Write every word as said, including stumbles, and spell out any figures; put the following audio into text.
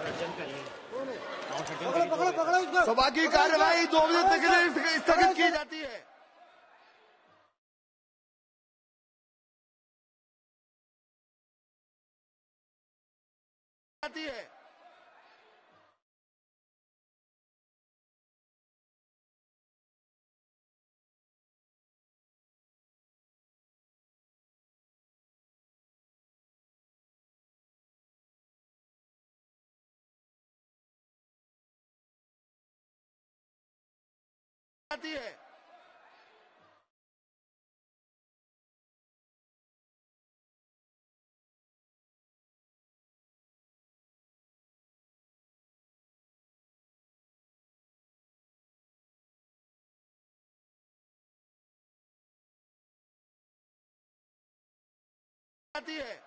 सभा की कार्यवाही दो बजे तक के लिए स्थगित की जाती है। जाती है जाती है जाती है